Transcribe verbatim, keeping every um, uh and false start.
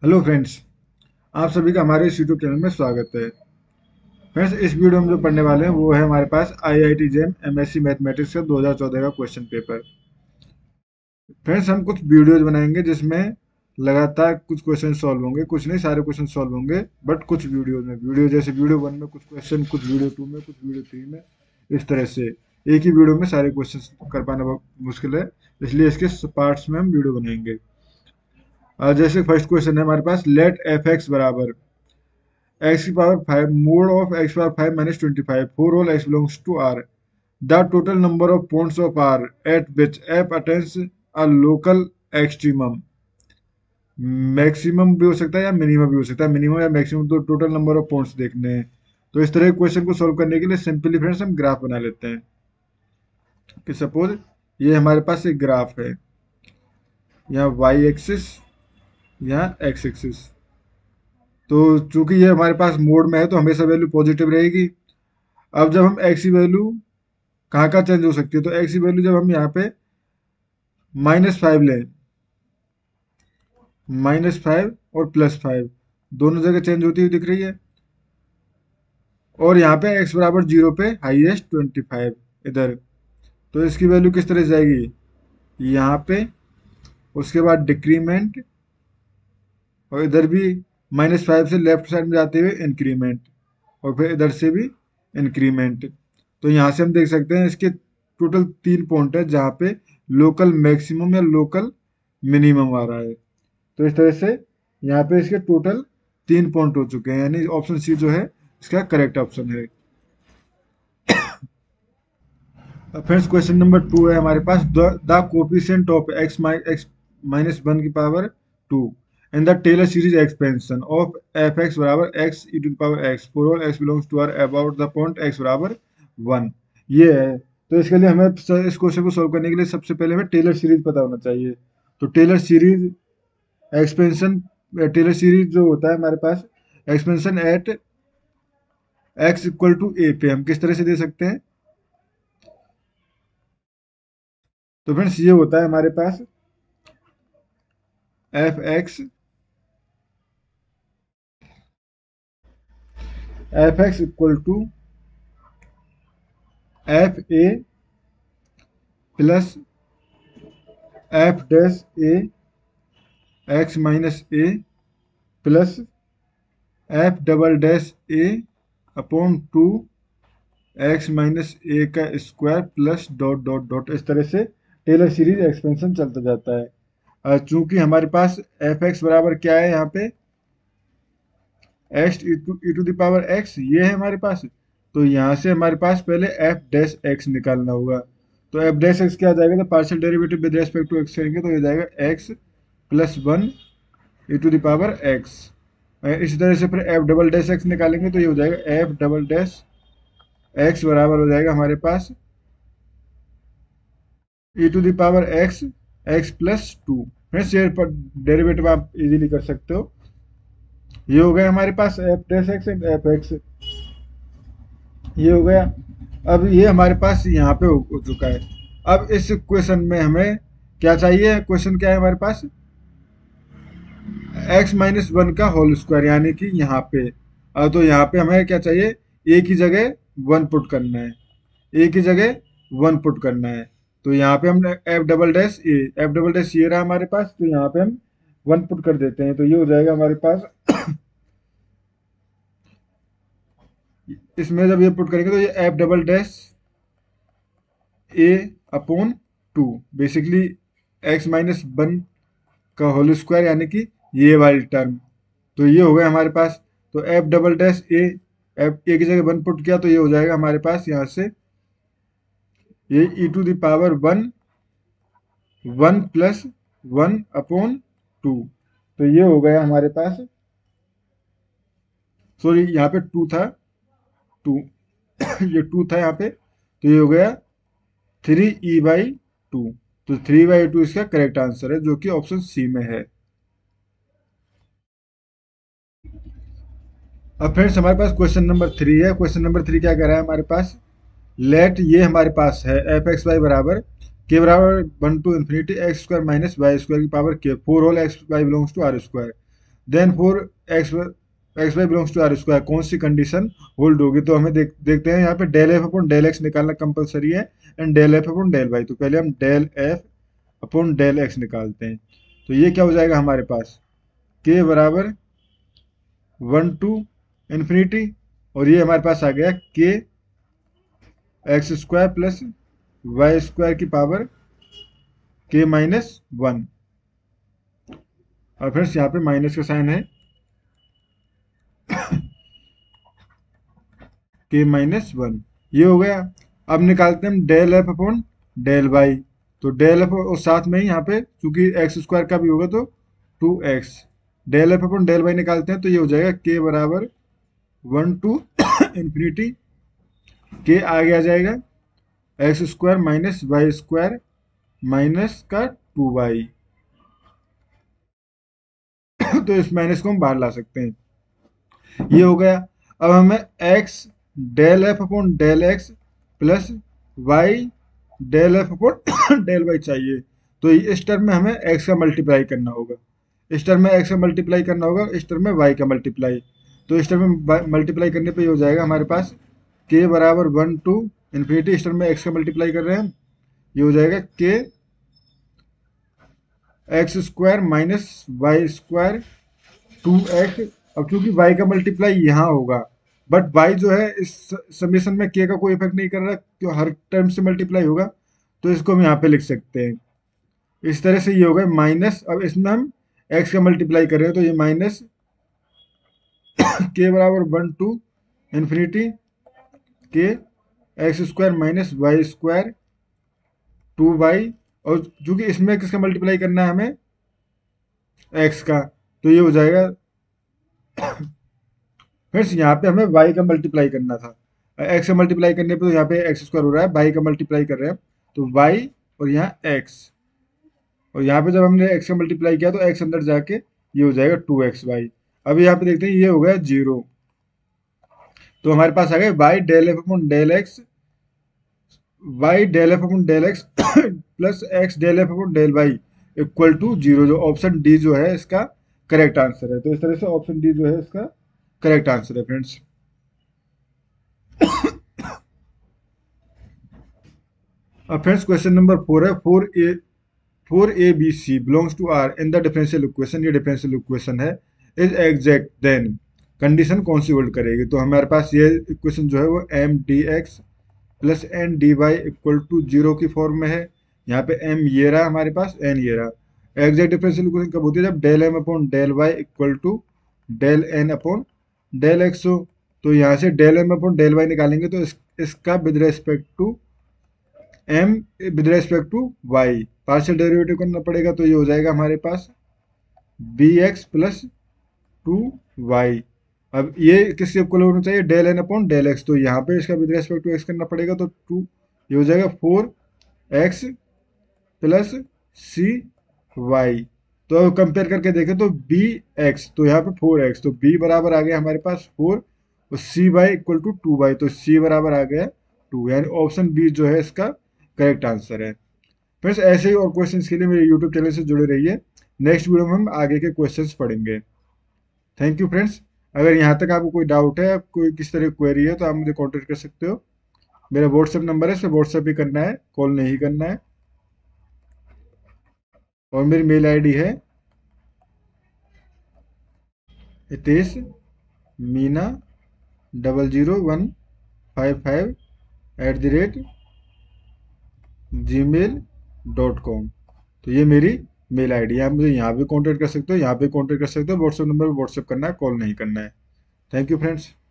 Hello friends, आप सभी का हमारे इस यूट्यूब चैनल में स्वागत है। फ्रेंड्स, इस वीडियो में जो पढ़ने वाले हैं वो है हमारे पास I I T JAM MSc mathematics का दो हज़ार चौदह का क्वेश्चन पेपर। फ्रेंड्स, हम कुछ वीडियोज बनाएंगे जिसमें लगातार कुछ क्वेश्चन सॉल्व होंगे, कुछ नहीं सारे क्वेश्चन सॉल्व होंगे, बट कुछ वीडियोज में वीडियो जैसे वीडियो वन में कुछ क्वेश्चन, कुछ वीडियो टू में, कुछ वीडियो थ्री में, इस तरह से एक ही वीडियो में सारे क्वेश्चन कर पाना बहुत मुश्किल है। इसलिए इसके पार्ट्स में हम वीडियो बनाएंगे। और जैसे फर्स्ट क्वेश्चन है हमारे पास, लेट एफ एक्स बराबर x की power five mod of x power five minus twenty five for all x belongs to R. The total number of points of R at which f attains a local extremum. Maximum भी हो सकता है या minimum भी हो सकता है। Minimum या मैक्सिमम तो टोटल नंबर ऑफ पॉइंट्स देखने हैं। तो इस तरह के क्वेश्चन को सॉल्व करने के लिए सिंपली फ्रेंड्स हम ग्राफ बना लेते हैं कि सपोज ये हमारे पास एक ग्राफ है, यहाँ वाई एक्सिस, यहाँ एक्स एक्सिस। तो चूंकि ये हमारे पास मोड में है तो हमेशा वैल्यू पॉजिटिव रहेगी। अब जब हम एक्स की वैल्यू कहाँ कहाँ चेंज हो सकती है, तो एक्स की वैल्यू जब हम यहाँ पे माइनस फाइव लें, माइनस फाइव और प्लस फाइव दोनों जगह चेंज होती हुई दिख रही है। और यहाँ पे एक्स बराबर जीरो पे हाईएस्ट ट्वेंटी फाइव इधर, तो इसकी वैल्यू किस तरह से जाएगी, यहाँ पे, उसके बाद डिक्रीमेंट, और इधर भी माइनस फाइव से लेफ्ट साइड में जाते हुए इंक्रीमेंट, और फिर इधर से भी इंक्रीमेंट। तो यहाँ से हम देख सकते हैं इसके टोटल तीन पॉइंट है जहाँ पे लोकल मैक्सिमम या लोकल मिनिमम आ रहा है। तो इस तरह से यहाँ पे इसके टोटल तीन पॉइंट हो चुके हैं, यानी ऑप्शन सी जो है इसका करेक्ट ऑप्शन है। फ्रेंड्स, क्वेश्चन नंबर टू है हमारे पास, the coefficient of x x minus one की power two and the Taylor series expansion of f x बराबर x e to power x for all x belongs to R about the point x बराबर one. ये है। तो इसके लिए हमें इस क्वेश्चन को सोल्व करने के लिए सबसे पहले हमें टेलर सीरीज पता होना चाहिए। तो Taylor series expansion, Taylor series जो होता है हमारे पास expansion at x equal to A पे हम किस तरह से दे सकते हैं। तो फ्रेंड्स, ये होता है हमारे पास f x f x equal to f A plus f dash A x minus A plus f double dash A upon two x minus A का square plus dot dot dot. इस तरह से Taylor series expansion चलता जाता है। चूंकि हमारे पास एफ एक्स बराबर क्या है, यहाँ पे x e to the power x ये है हमारे पास। तो यहाँ से हमारे पास पहले एफ डैश एक्स निकालना होगा। तो एफ डैश एक्स क्या आ जाएगा, तो partial derivative with respect to x करेंगे तो ये जाएगा x plus one e to the power x. इसी तरह से फिर एफ डबल डैश एक्स निकालेंगे तो ये हो जाएगा एफ डबल डैश एक्स बराबर हो जाएगा हमारे पास e to the power x x plus two. Friends, ये डेरिवेटिव आप इजीली कर सकते हो। ये हो गया हमारे पास f dash x and f x, ये हो गया। अब ये हमारे पास यहाँ पे हो, हो चुका है। अब इस क्वेश्चन में हमें क्या चाहिए, क्वेश्चन क्या है हमारे पास, x माइनस वन का होल स्क्वायर, यानी कि यहाँ पे। अब तो यहाँ पे हमें क्या चाहिए, a की जगह वन पुट करना है, a की जगह वन पुट करना है। तो यहाँ पे हम f double dash A f double dash ये रहा हमारे पास, तो यहाँ पे हम वन पुट कर देते हैं तो ये हो जाएगा हमारे पास इसमें जब ये पुट करेंगे तो ये f double dash A upon two, basically x minus one का होल स्क्वायर, यानी कि ये वाली टर्म। तो ये हो गया हमारे पास। तो f double dash A f A की जगह वन पुट किया तो ये हो जाएगा हमारे पास यहाँ से ये e to the power one one plus one upon two. तो ये हो गया हमारे पास, सॉरी यहाँ पे टू था, टू ये टू था यहाँ पे, तो ये हो गया थ्री ई बाई टू। तो थ्री बाई टू इसका करेक्ट आंसर है जो कि ऑप्शन सी में है। अब फ्रेंड्स, हमारे पास क्वेश्चन नंबर थ्री है। क्वेश्चन नंबर थ्री क्या कह रहा है हमारे पास, लेट ये हमारे पास है एफ एक्स वाई बराबर के बराबर one to infinity x square minus y square की power k for all x y belongs to R square. Then for x x y belongs to R square, कौन सी condition hold होगी? तो हमें देख देखते हैं यहाँ पे del f upon del x निकालना कंपलसरी है and del f upon del y. तो पहले हम del f upon del x निकालते हैं। तो ये क्या हो जाएगा हमारे पास, के बराबर वन टू इन्फिनिटी, और ये हमारे पास आ गया k x square plus y square की पावर के माइनस वन। और फ्रेंड्स यहाँ पे माइनस का साइन है, के माइनस वन, ये हो गया। अब निकालते हैं हम del f upon del y. तो डेल एफ और साथ में ही यहाँ पे चूंकि एक्स स्क्वायर का भी होगा तो two x, del f upon del y निकालते हैं तो ये हो जाएगा के बराबर वन टू इन्फिनिटी, के आगे आ जाएगा x square minus y square minus का टू वाई। तो इस माइनस को हम बाहर ला सकते हैं, ये हो गया। अब हमें x del f upon del x plus y del f upon del y चाहिए। तो इस टर्म में हमें x का मल्टीप्लाई करना होगा, इस टर्म में x का मल्टीप्लाई करना होगा, इस टर्म में y का मल्टीप्लाई। तो इस टर्म में मल्टीप्लाई करने पे ये हो जाएगा हमारे पास k बराबर वन टू इन्फिनिटी, इस टर्म में x का मल्टीप्लाई कर रहे हैं, ये हो जाएगा k x square minus y square two x. अब चूंकि y का मल्टीप्लाई यहाँ होगा बट y जो है इस समेशन में k का कोई इफेक्ट नहीं कर रहा क्यों, हर टर्म से मल्टीप्लाई होगा, तो इसको हम यहाँ पे लिख सकते हैं इस तरह से। ये होगा माइनस, अब इसमें हम x का मल्टीप्लाई कर रहे हैं तो ये माइनस k बराबर one to infinity k x square minus y square two y, और चूंकि इसमें किसका मल्टीप्लाई करना है हमें, x का, तो ये हो जाएगा फ्रेंड्स यहाँ पे हमें y का मल्टीप्लाई करना था, x का मल्टीप्लाई करने पे तो यहाँ पे एक्स स्क्वायर हो रहा है, y का मल्टीप्लाई कर रहे हैं तो y और यहाँ x, और यहाँ पे जब हमने x का मल्टीप्लाई किया तो x अंदर जाके ये हो जाएगा टू एक्स वाई। अब यहाँ पे देखते हैं ये हो गया जीरो, तो हमारे पास आ गया y del f upon del x, y del f upon del x plus x del f upon del y equal to zero, जो ऑप्शन डी जो है इसका करेक्ट आंसर है। तो इस तरह से ऑप्शन डी जो है इसका करेक्ट आंसर है फ्रेंड्स। अब फ्रेंड्स क्वेश्चन नंबर फोर है, for A four A B C belongs to R in the differential equation, ये डिफरेंशियल इक्वेशन है, इज एग्जैक्ट देन कंडीशन कौन सी होल्ड करेगी? तो हमारे पास ये इक्वेशन जो है वो M D x plus N D y equal to zero की फॉर्म में है। यहाँ पे एम ये रहा हमारे पास, एन ये रहा। एग्जैक्ट डिफरेंशियल इक्वेशन कब होती है? जब del M upon del y equal to del N upon del x हो। तो यहाँ से del M upon del y निकालेंगे तो इस, इसका with respect to M with respect to y partial derivative करना पड़ेगा, तो ये हो जाएगा हमारे पास B x plus two y. अब ये किसके इक्वल होना चाहिए? Del N upon del x, तो यहाँ पे इसका विद रेस्पेक्ट टू एक्स करना पड़ेगा, तो टू ये हो जाएगा four x plus C y. तो अब कंपेयर करके देखें तो बी एक्स, तो यहाँ पे फोर एक्स, तो बी बराबर आ गया हमारे पास फोर और C y equal to two y, तो सी बराबर आ गया टू, यानी ऑप्शन बी जो है इसका करेक्ट आंसर है। फ्रेंड्स ऐसे ही और क्वेश्चंस के लिए मेरे यूट्यूब चैनल से जुड़े रहिए, नेक्स्ट वीडियो में हम आगे के क्वेश्चंस पढ़ेंगे। Thank you friends. अगर यहाँ तक आपको कोई डाउट है, कोई किस तरह की क्वेरी है, तो आप मुझे कॉन्टेक्ट कर सकते हो। मेरा व्हाट्सएप नंबर है, इस पर व्हाट्सएप ही करना है, कॉल नहीं करना है। और मेरी मेल आईडी है Hitesh Meena double zero one five five at the rate Gmail dot com. तो ये मेरी मेल आईडी है, आप मुझे यहाँ भी कांटेक्ट कर सकते हो, यहाँ पे कांटेक्ट कर सकते हो। व्हाट्सएप नंबर पर व्हाट्सएप करना है, कॉल नहीं करना है। Thank you friends.